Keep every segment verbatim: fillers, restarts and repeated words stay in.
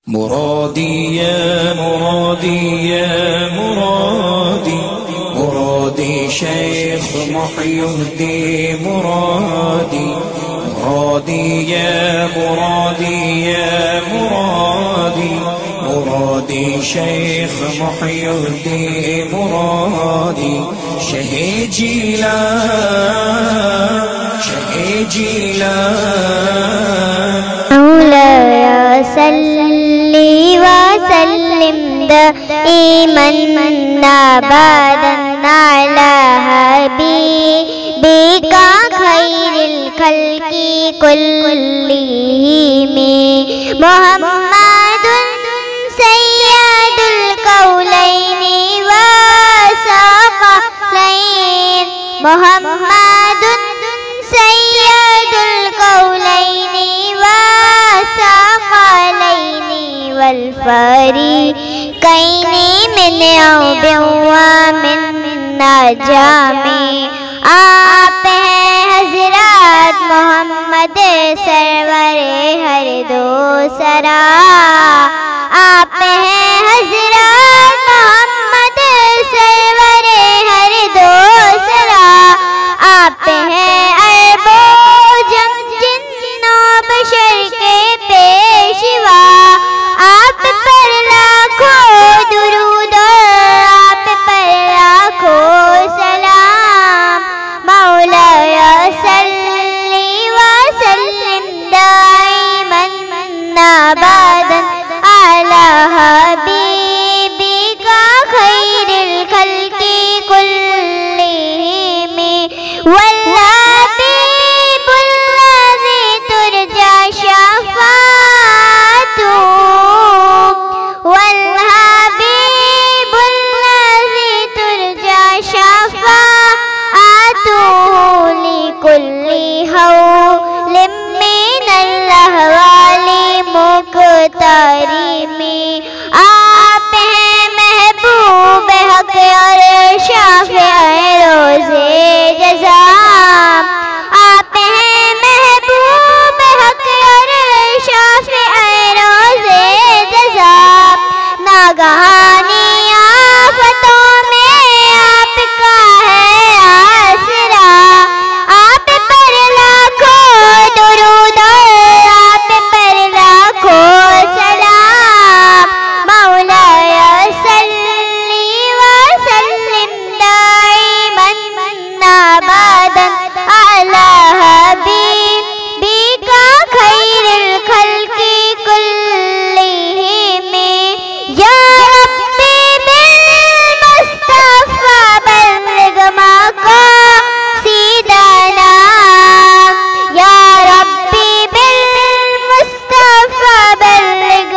मुरादी या मुरादी या मुरादी मुरादी शेख मुहय्यिद्दीन मुरादी मुरादी या मुरादी या मुरादी मुरादी शेख मुहय्यिद्दीन मुरादी शहे जीलान शहे जीलान मौलाया सल्ली व सल्लिम दाइमन अबदन अला हबीबिका खैरिल खल्क़ि कुल्लिहिम मुहम्मदुन सय्यदुल कौलैनि व सक़लैन मुहम्मदुन सय्यदुल कौलैनि व सक़लैनि वल फ़रीक़ैनि मिन औबिन व मिन नजामी। आप हैं हज़रत मोहम्मद सरवर हर दो सरा। आप हैं हज़रत मोहम्मद सरवर हर दो सरा। आप हैं अरबो जम जिन्नो बशर के पेशवा। आप पर लाखों दुरूद आप पर लाखों सलाम। मौलाया सल्ली व सल्लिम दाइमन अबदन अला हबीबिका खैरिल खल्क़ि कुल्लिहिम वल हबीबुल लज़ी तुरजा शफ़ाअतुहु वल हबीबुल लज़ी तुरजा शफ़ाअतुहु लिकुल्ली हौलिम मिनल अहवालि मुक़तरिमी। आप हैं महबूब हक़ और शाफ़िए रोज़े जज़ा। आप हैं महबूब हक़ और शाफ़िए रोज़े जज़ा। नागहानी आफ़तों में आपका है आसरा। आप पर लाखों दुरूद आप पर लाखों सलाम। मौलाया सल्ली व सल्लिम दाइमन अबदन अला हबीबिका खैरिल खल्क़ि कुल्लिहिम। या रब्बी बिल मुस्तफ़ा बल्लिग़ मक़ासिदना। या रब्बी बिल मुस्तफ़ा बल्लिग़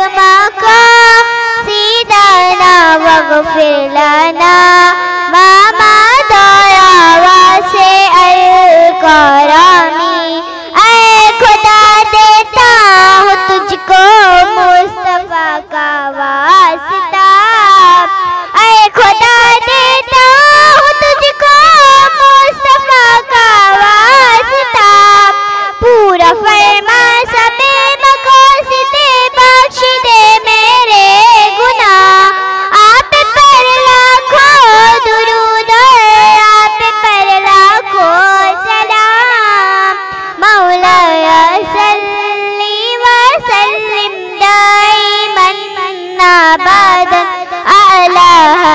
मक़ासिदना वग़फ़िर लना मा मदा वासिअल करमी। ऐ खुदा देता हूँ तुझको मुस्तफ़ा का वास्ता। ऐ खुदा देता हूँ तुझको मुस्तफ़ा का वास्ता। पूरा फरमा सबे मक़ासिदे बख्श दे मेरे गुनाह। आप पर लाखों दुरूद आप पर लाखों सलाम। मौलाया सल्ली व सल्लिम दाइमन अबदन अला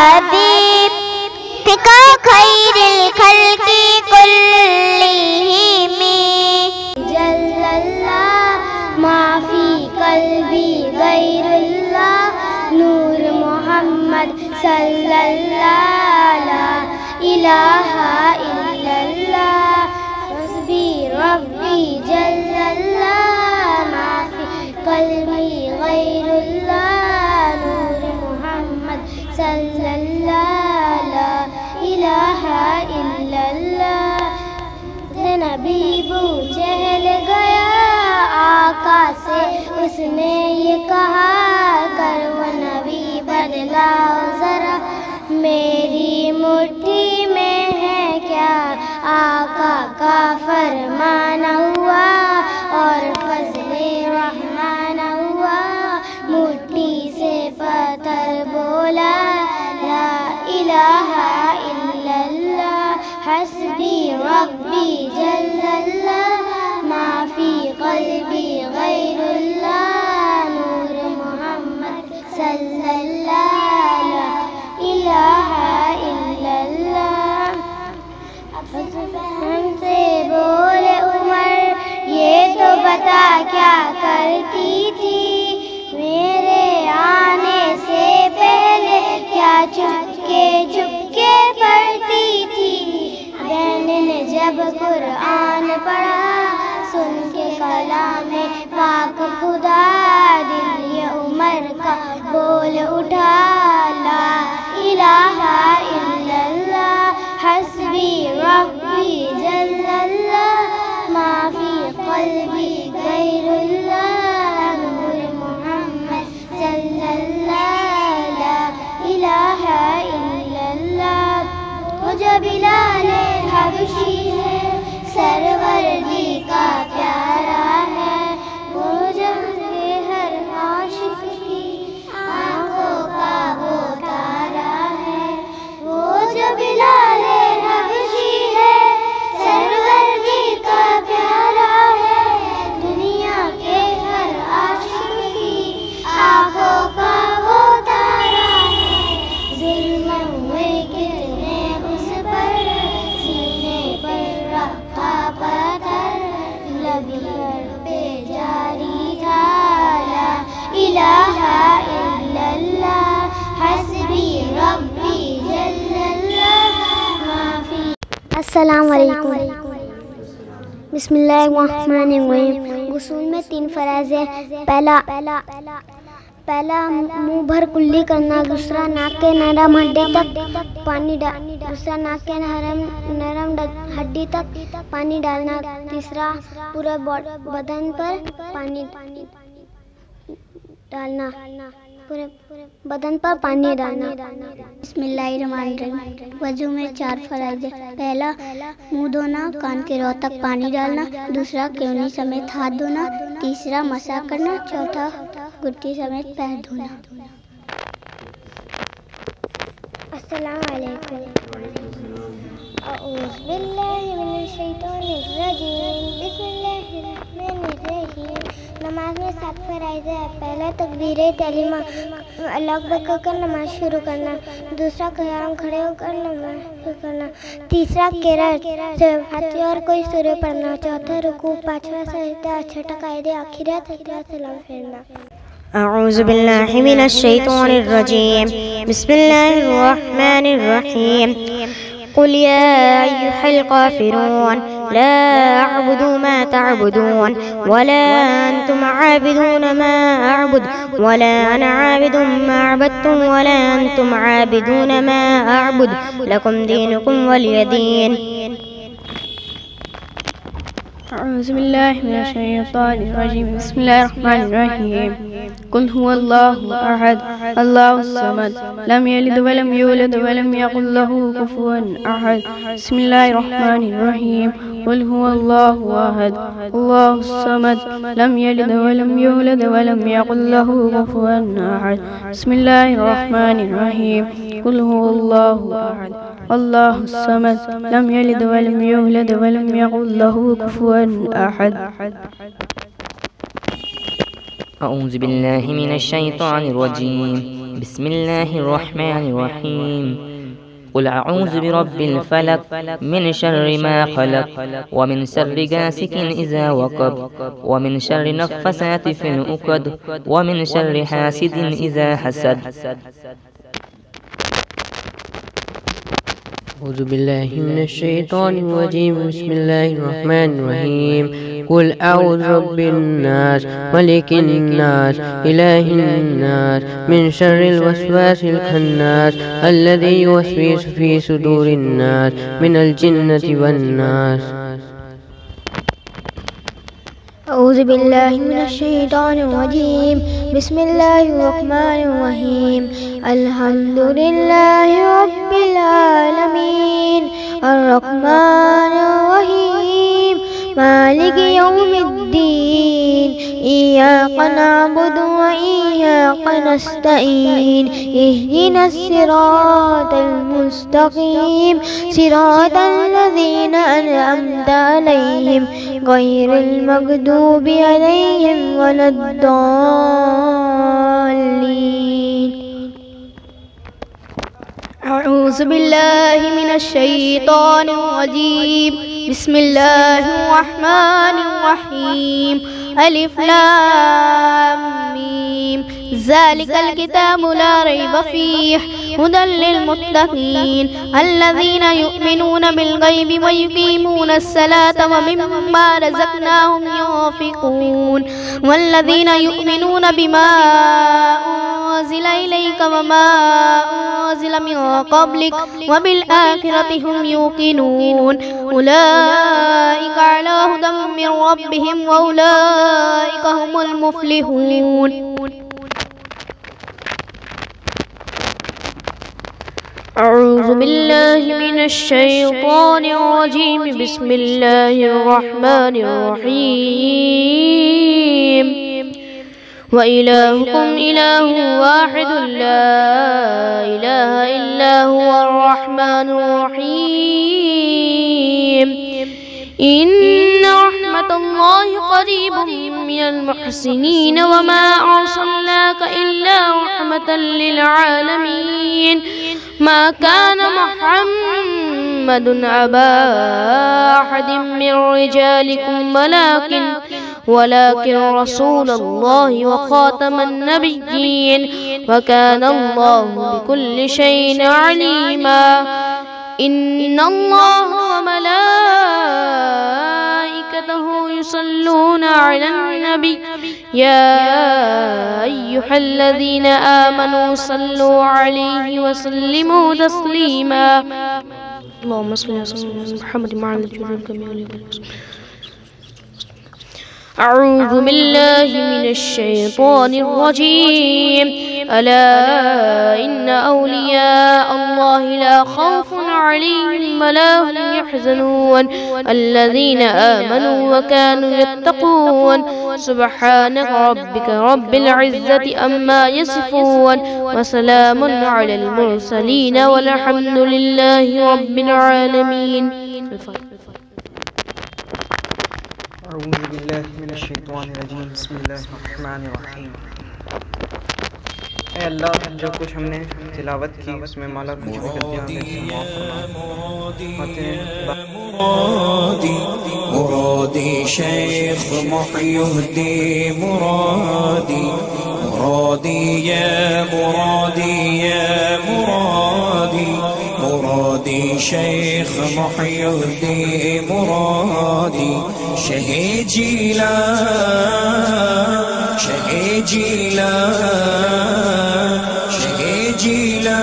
हबीबिका खैरिल खल्क़ि कुल्लिहिम। जल्लल्लाह माफ़ी कल्बी गैरुल्लाह नूर मोहम्मद सल्लल्लाह ला इलाहा इल्लल्लाह हस्बी रब्बी जल्लल्लाह माफ़ी कल्बी गैरुल्लाह नूर मोहम्मद सल्लल्लाह ला इलाहा इल्लल्लाह। नबी बू चहल गया आका से उसने ये कहा करो नबी बदलाओ जरा मेरी मुट्ठी में है क्या। आका का फरमान हुआ और फज़ले रहमान हुआ मुट्ठी कुरान पढ़ा, सुन के कलामे पाक खुदा, दिल ये उमर का बोल उठा, ला इलाहा इल्लल्लाह हस्बी रब्बी जल्लल्लाह, माफी क़ल्बी गैरुल्लाह, नूर मुहम्मद सल्लल्लाह, ला इलाहा इल्लल्लाह। वो जो बिलाल हबशी है, सरवर जी का प्यारा है, वो जब के हर आशिक की आंखों का वो तारा है, वो जो बिलाल हबशी है, सरवर जी का प्यारा है, दुनिया के हर आशिक की आंखों का वो तारा है। जुल्म हुए कितने उस पर, सीने पर रखा पत्थर, लबी पे जारी था, ला इलाहा इल्लल्लाह हस्बी रब्बी जल्लल्लाह, माफी। अस्सलाम वालेकुम। बिस्मिल्लाहिर्रहमानिर्रहीम। गुस्ल में तीन फ़राइज़ है। पहला पहला मुंह भर कुल्ली करना, दूसरा नाक के नरम हड्डी तक पानी डाल दूसरा नाक के नरम नरम हड्डी तक पानी डालना, तीसरा पूरे बदन पर पानी डालना पूरे बदन पर पानी डालना। बिस्मिल्लाहिर्रहमानिर्रहीम। वजू में चार फ़राइज़ है। पहला मुंह धोना, कान के रो तक पानी डालना, दूसरा केवनी समेत हाथ धोना, तीसरा मसा करना, चौथा घुट्टी समेत पैर धोना। अस्सलाम वालेकुम। औज़ु बिल्लाहि मिनश शैतानिर रजीम। बिस्मिल्लाहिर्रहमानिर्रहीम। नमाज में सात फ़राइज़ है। पहला तकबीरे तहरीमा, अल्लाहु अकबर कहकर नमाज शुरू करना, दूसरा क़याम खड़े होकर नमाज शुरू करना, तीसरा क़िराअत फातिहा और कोई सूरह पढ़ना, चौथा रुकू, पाँचवा सजदा, छठा कायदे आखिरत, सातवां सलाम फेरना। अऊज़ु बिल्लाहि मिनश शैतानिर रजीम। बिस्मिल्लाहिर रहमानिर रहीम। कुल या अय्युहल काफ़िरून ला अअबुदु मा तअबुदून वला अंतुम आबिदून मा अअबुद वला अना आबिदुम मा अबदतुम वला अंतुम आबिदून मा अअबुद लकुम दीनुकुम वलिय दीन। अऊज़ु बिल्लाहि मिनश शैतानिर रजीम। बिस्मिल्लाहिर रहमानिर रहीम। कुल हुवल्लाहु अहद अल्लाहुस समद लम यलिद वलम यूलद वलम यकुल लहू कुफुवन अहद। बिस्मिल्लाहिर रहमानिर रहीम। कुल हुवल्लाहु अहद अल्लाहुस समद लम यलिद वलम यूलद वलम यकुल लहू कुफुवन अहद। बिस्मिल्लाहिर रहमानिर रहीम। कुल हुवल्लाहु अहद अल्लाहुस समद लम यलिद वलम यूलद वलम यकुल लहू कुफुवन अहद। अऊज़ु बिल्लाहि मिनश शैतानिर रजीम। बिस्मिल्लाहिर रहमानिर रहीम। कुल अऊज़ु बिरब्बिल फलक मिन शर्रि मा खलक व मिन शर्रि गासिकिन इज़ा वक़ब व मिन शर्रि नफ़्फ़साति फ़िल उक़द व मिन शर्रि हासिदिन इज़ा हसद। अऊज़ु बिल्लाहि मिनश शैतानिर रजीम। बिस्मिल्लाहिर रहमानिर रहीम। कुल अऊज़ु बिरब्बिन नास मलिकिन नास इलाहिन नास मिन शर्रिल वस्वासिल खन्नास अल्लज़ी युवस्विसु फ़ी सुदूरिन नास मिनल जिन्नति वन नास। औज़ु बिल्लाहि मिनश शैतानिर रजीम। बिस्मिल्लाहिर रहमानिर रहीम। अल्हम्दुलिल्लाहि रब्बिल आलमीन अर्रहमानिर रहीम मालिकि यौमिद्दीन इय्याका नअबुदु व इय्याका नस्तईन इहदिनस सिरातल मुस्तकीम सिरातल लज़ीना अनअमता अलैहिम गैरिल मग़दूबि अलैहिम वलद्दाल्लीन। अऊज़ु बिल्लाहि मिनश शैतानिर रजीम। बिस्मिल्लाहिर रहमानिर रहीम। अलिफ लाम मीम ज़ालिकल किताबु ला रैब फ़ीह हुदल लिलमुत्तक़ीन अल्लज़ीना युमिनूना बिल-ग़ैबि व युक़ीमूना अस्सलाता व मिम्मा रज़क़नाहुम युनफ़िक़ून वल्लज़ीना युमिनूना बिमा उन्ज़िला इलैका व मा उन्ज़िला मिन क़ब्लिक व बिल-आख़िरति हुम युक़िनून उलाइका अला हुदम मिन रब्बिहिम व उलाइका हुमुल मुफ़्लिहून। अऊज़ु बिल्लाहि मिनश शैतानिर रजीम बिस्मिल्लाहिर रहमानिर रहीम व इलाहुकुम इलाहुन वाहिदुन ला इलाहा इल्ला हुवर रहमानुर रहीम इन्न रहमतल्लाहि क़रीबुम मिनल मुहसिनीन व मा अर्सलनाका इल्ला रहमतल लिल आलमीन मा काना मुहम्मदुन अबा अहदिम मिन रिजालिकुम वलाकिन वलाकिन रसूलल्लाहि व खातमन नबिय्यीन व काना अल्लाहु बिकुल्लि शैइन अलीमा इन्नल्लाह व मलाइकतहु युसल्लूना अलन नबी या अय्युहल्लज़ीना आमनू सल्लू अलैहि व सल्लिमू तस्लीमा अल्लाहुम्मा सल्लि अला सय्यिदिना मुहम्मद मअल जुलूल कमील। अऊज़ु बिल्लाहि मिनश शैतानिर रजीम अला इन्ना औलिया अल्लाहि ला खौफुन अलैहिम व ला हुम यहज़नून अल्लज़ीना आमनू व कानू यत्तक़ून सुब्हानक रब्बिका रब्बिल इज़्ज़ति अम्मा यसिफून व सलामुन अलल मुरसलीन वल्हम्दुलिल्लाहि रब्बिल आलमीन। अऊज़ु बिल्लाहि मिनश शैतानिर रजीम बिस्मिल्लाहिर रहमानिर रहीम। ऐ अल्लाह, जो कुछ हमने तिलावत की उसमें माला कुछ भी गलतियां माफ़ फरमा। मुरादी शेख मुहय्यिद्दीन मुरादी मुरादी या मुरादी या मुरादी मुरादी शेख मुहय्यिद्दीन मुरादी शहे जीला शहे जीला शहे जीला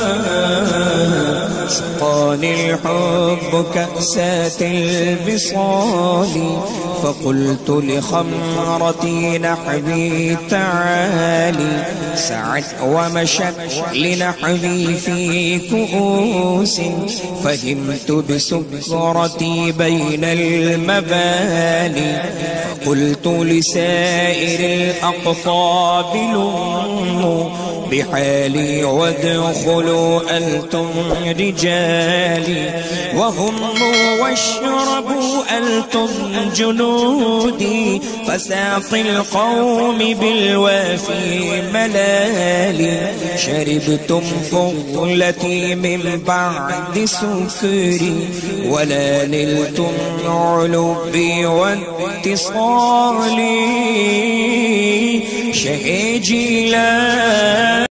سقاني الحب كأسات البصال فقلت لخمرتي نحبي تعالي سعت ومشت لنحبي في كؤوس فهمت بسكرتي بين المباني فقلت لسائر الأقطاب لموا بحالي وادخلوا أنتم رجالي وهموا واشربوا أنتم جنودي فساقي القوم بالوافي ملالي شربتم فضلتي من بعد سكري ولا نلتم علبي واتصالي